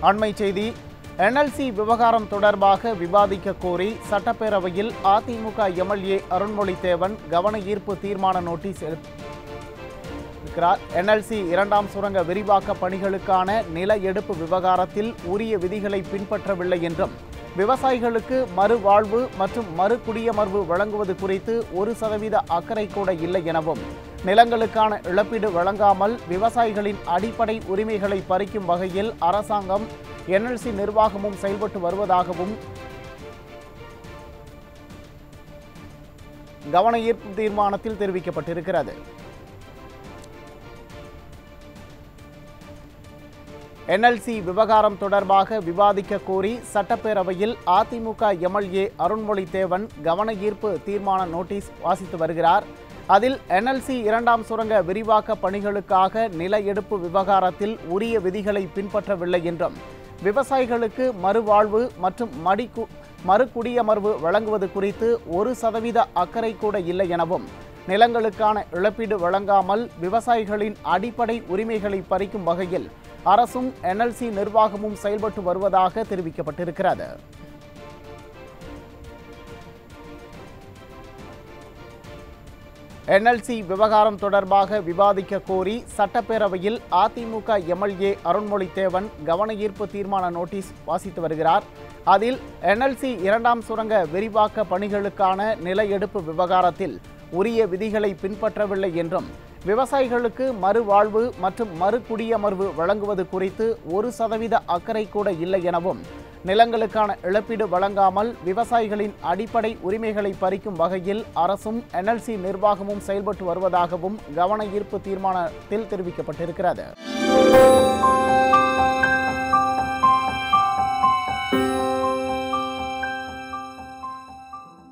அண்மை செய்தி NLC விவகாரம் தொடர்பாக விவாதிக்க கோரி சட்டப்பேரவையில் அதிமுக எம்எல்ஏ அருண்மொழி தேவன் கவன ஈர்ப்பு தீர்மான நோட்டீஸ் இருக்கிறார். NLC இரண்டாம் சுரங்க விரிவாக்க பணிகளுக்கான நில எடுப்பு விவகாரத்தில் உரிய விதிகளை பின்பற்றவில்லை என்றும் விவசாயிகளுக்கு மறுவாழ்வு மற்றும் மறுகுடியமர்வு வழங்குவது குறித்து 1% அக்கறை கூட இல்லை எனவும் நிலங்களுக்கான இழப்பீடு வழங்காமல் விவசாயிகளின் அடிப்படை உரிமைகளை பறிக்கும் வகையில் அரசாங்கம் NLC நிர்வாகமும் செயல்பட்டு வருவதாகவும் கவன ஈர்ப்பு தீர்மானத்தில் தெரிவிக்கப்பட்டிருக்கிறது. NLC விவகாரம் தொடர்பாக விவாதிக்க கோரி சட்டப்பேரவையில் அதிமுக எம்எல்ஏ அருண்மொழி தேவன் கவன ஈர்ப்பு தீர்மான நோட்டீஸ் வாசித்து வருகிறார். அதில் NLC இரண்டாம் சுரங்க விரிவாக்க பணிகளுக்காக நில எடுப்பு விவகாரத்தில் உரிய விதிகளை பின்பற்றவில்லை என்றும் விவசாயிகளுக்கு மறுவாழ்வு மற்றும் மறுகுடியமர்வு வழங்குவது குறித்து 1% அக்கறை கூட இல்லை எனவும் நிலங்களுக்கான இழப்பீடு வழங்காமல் விவசாயிகளின் அடிப்படை உரிமைகளை பறிக்கும் வகையில் அரசும் NLC நிர்வாகமும் செயல்பட்டு வருவதாக தெரிவிக்கப்பட்டிருக்கிறது. NLC விவகாரம் தொடர்பாக விவாதிக்க கோரி சட்டப்பேரவையில் அதிமுக எம்எல்ஏ அருண்மொழி தேவன் கவன ஈர்ப்பு தீர்மான நோட்டீஸ் வாசித்து வருகிறார். அதில் NLC இரண்டாம் சுரங்க விரிவாக்க பணிகளுக்கான நில எடுப்பு விவகாரத்தில் உரிய விதிகளை பின்பற்றவில்லை என்றும் விவசாயிகளுக்கு மறுவாழ்வு மற்றும் மறுகுடியமர்வு வழங்குவது குறித்து 1% அக்கறை கூட இல்லை எனவும் நிலங்களுக்கான இழப்பீடு வழங்காமல் விவசாயிகளின் அடிப்படை உரிமைகளை பறிக்கும் வகையில் அரசும் NLC நிர்வாகமும் செயல்பட்டு வருவதாகவும் கவன ஈர்ப்பு தீர்மானத்தில் தெரிவிக்கப்பட்டிருக்கிறது.